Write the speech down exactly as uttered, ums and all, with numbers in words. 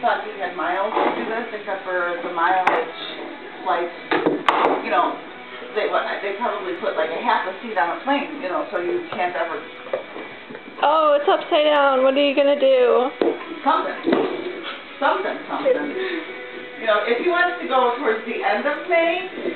thought he had miles to do this, except for the mileage flights, you know, they what, they probably put like a half a seat on a plane, you know, so you can't ever... Oh, it's upside down. What are you going to do? Something. Something, something. You know, if he wants to go towards the end of May,